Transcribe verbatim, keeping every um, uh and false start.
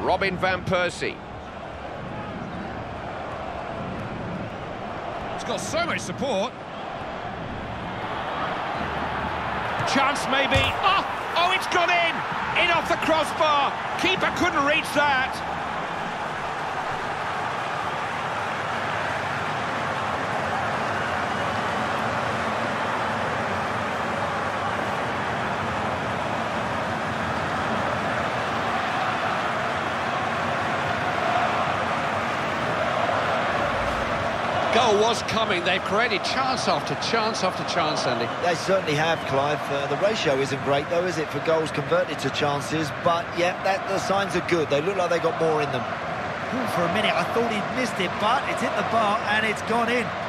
Robin van Persie. It's got so much support. Chance maybe. Oh, oh, it's gone in! In off the crossbar. Keeper couldn't reach that. Goal was coming. They've created chance after chance after chance, Andy. They certainly have, Clive. Uh, the ratio isn't great, though, is it, for goals converted to chances? But, yeah, that, the signs are good. They look like they got more in them. For a minute, I thought he'd missed it, but it's hit the bar and it's gone in.